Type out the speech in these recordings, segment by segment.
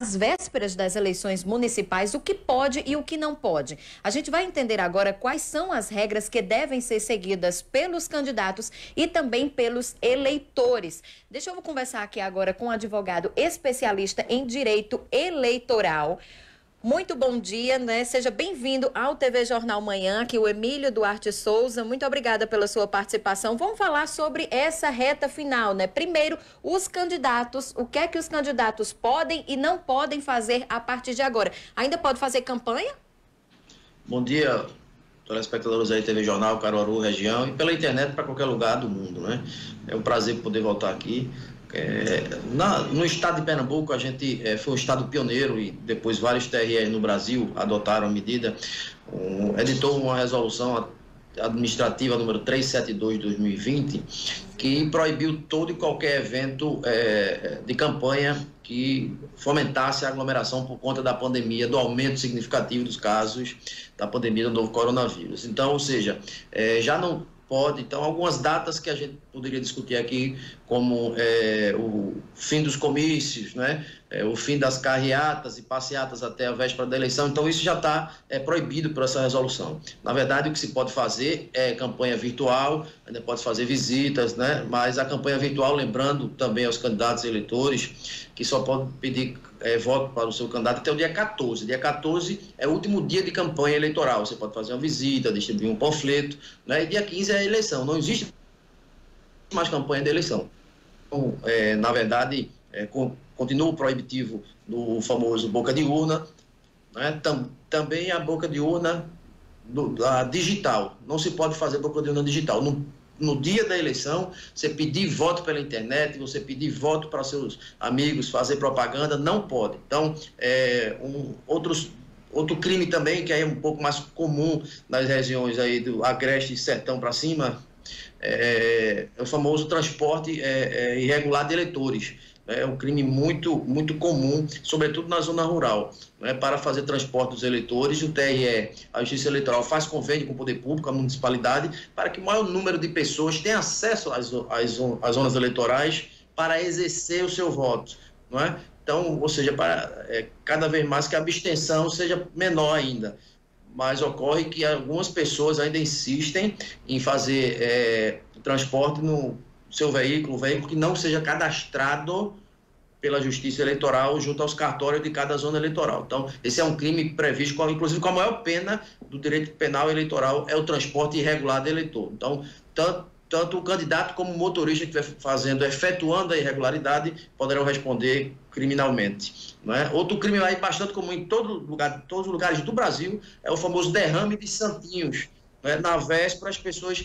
às vésperas das eleições municipais, o que pode e o que não pode. A gente vai entender agora quais são as regras que devem ser seguidas pelos candidatos e também pelos eleitores. Deixa eu conversar aqui agora com um advogado especialista em direito eleitoral. Muito bom dia, né? Seja bem-vindo ao TV Jornal Manhã, aqui o Emílio Duarte Souza. Muito obrigada pela sua participação. Vamos falar sobre essa reta final, né? Primeiro, os candidatos, o que é que os candidatos podem e não podem fazer a partir de agora? Ainda pode fazer campanha? Bom dia, telespectadores aí, TV Jornal, Caruaru, região, e pela internet para qualquer lugar do mundo, né? É um prazer poder voltar aqui. No estado de Pernambuco, a gente foi um estado pioneiro e depois vários TRE no Brasil adotaram a medida, editou uma resolução administrativa número 372 de 2020, que proibiu todo e qualquer evento de campanha que fomentasse a aglomeração por conta da pandemia, do aumento significativo dos casos da pandemia do novo coronavírus. Então, ou seja, já não pode, então, algumas datas que a gente poderia discutir aqui, como o fim dos comícios, né? O fim das carreatas e passeatas até a véspera da eleição, então isso já está proibido por essa resolução. Na verdade, o que se pode fazer é campanha virtual, ainda pode fazer visitas, né? Mas a campanha virtual, lembrando também aos candidatos e eleitores, que só podem pedir voto para o seu candidato até o dia 14. Dia 14 é o último dia de campanha eleitoral. Você pode fazer uma visita, distribuir um panfleto, né? E dia 15 é a eleição. Não existe mais campanha de eleição. Então, na verdade, continua o proibitivo do famoso boca de urna, né? Também a boca de urna digital. Não se pode fazer boca de urna digital. No dia da eleição, você pedir voto pela internet, você pedir voto para seus amigos, fazer propaganda, não pode. Então, outro crime também, que aí é um pouco mais comum nas regiões aí do Agreste e Sertão para cima, é o famoso transporte irregular de eleitores. É um crime muito, muito comum, sobretudo na zona rural. Né? Para fazer transporte dos eleitores, o TRE, a Justiça Eleitoral, faz convênio com o poder público, a municipalidade, para que o maior número de pessoas tenha acesso às zonas eleitorais para exercer o seu voto. Não é? Então, ou seja, para cada vez mais que a abstenção seja menor ainda. Mas ocorre que algumas pessoas ainda insistem em fazer transporte no seu veículo, que não seja cadastrado pela Justiça Eleitoral junto aos cartórios de cada zona eleitoral. Então, esse é um crime previsto, inclusive com a maior pena do direito penal eleitoral, é o transporte irregular de eleitor. Então, tanto o candidato como o motorista que estiver efetuando a irregularidade, poderão responder criminalmente. Não é? Outro crime aí bastante comum em todos os lugares do Brasil é o famoso derrame de santinhos. Não é? Na véspera, as pessoas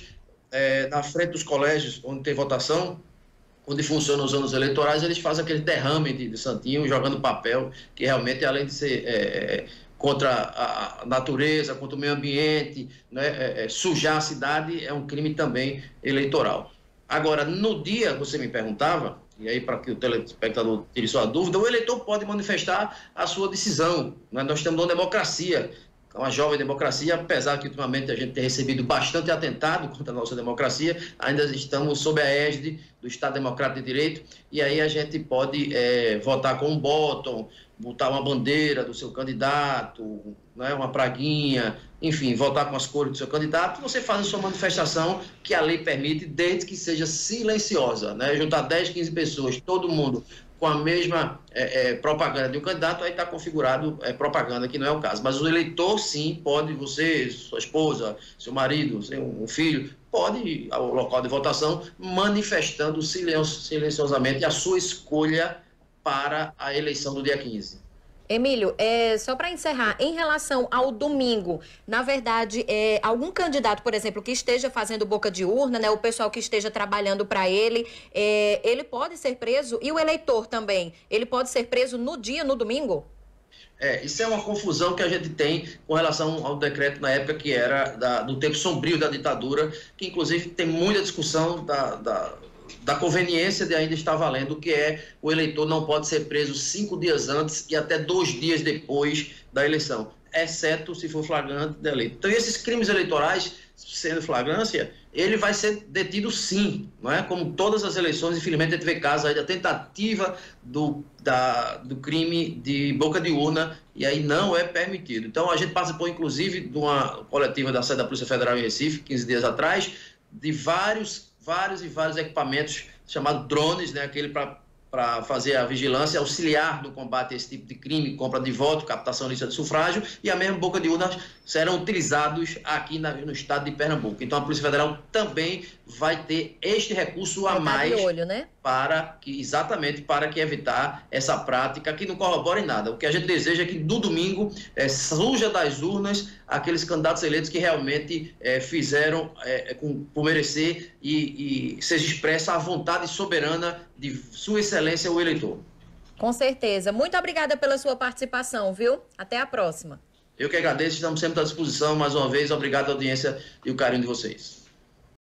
na frente dos colégios onde tem votação, onde funcionam os anos eleitorais, eles fazem aquele derrame de santinho, jogando papel, que realmente, além de ser contra a natureza, contra o meio ambiente, né, sujar a cidade, é um crime também eleitoral. Agora, no dia, você me perguntava, e aí para que o telespectador tire sua dúvida, o eleitor pode manifestar a sua decisão. Né? Nós estamos numa democracia, uma jovem democracia, apesar que ultimamente a gente tem recebido bastante atentado contra a nossa democracia, ainda estamos sob a égide do Estado Democrático de Direito, e aí a gente pode votar com um botão, botar uma bandeira do seu candidato, né, uma praguinha, enfim, votar com as cores do seu candidato. Você faz a sua manifestação, que a lei permite, desde que seja silenciosa, né? Juntar 10, 15 pessoas, todo mundo com a mesma propaganda de um candidato, aí está configurado propaganda, que não é o caso. Mas o eleitor, sim, pode, você, sua esposa, seu marido, um filho, pode ir ao local de votação manifestando silenciosamente a sua escolha para a eleição do dia 15. Emílio, só para encerrar, em relação ao domingo, na verdade, algum candidato, por exemplo, que esteja fazendo boca de urna, né, o pessoal que esteja trabalhando para ele, ele pode ser preso, e o eleitor também, ele pode ser preso no domingo? Isso é uma confusão que a gente tem com relação ao decreto na época que era do tempo sombrio da ditadura, que inclusive tem muita discussão da conveniência de ainda estar valendo, que o eleitor não pode ser preso 5 dias antes e até 2 dias depois da eleição, exceto se for flagrante delito. Então, esses crimes eleitorais, sendo flagrância, ele vai ser detido sim, não é? Como todas as eleições, infelizmente a gente vê casos aí da tentativa do crime de boca de urna, e aí não é permitido. Então a gente participou inclusive de uma coletiva da sede da Polícia Federal em Recife, 15 dias atrás, de vários equipamentos chamados drones, né? Aquele para fazer a vigilância, auxiliar no combate a esse tipo de crime, compra de voto, captação lista de sufrágio, e a mesma boca de urna serão utilizados aqui no estado de Pernambuco. Então a Polícia Federal também vai ter este recurso a mais de olho, né? Exatamente para evitar essa prática que não corrobora em nada. O que a gente deseja é que no domingo surja das urnas aqueles candidatos eleitos que realmente fizeram por merecer e seja expressa a vontade soberana de Sua Excelência, o eleitor. Com certeza. Muito obrigada pela sua participação, viu? Até a próxima. Eu que agradeço, estamos sempre à disposição. Mais uma vez, obrigado à audiência e o carinho de vocês.